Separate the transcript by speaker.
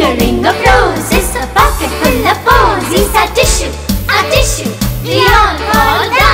Speaker 1: ring of roses, a pocket full of posies, a tissue we all call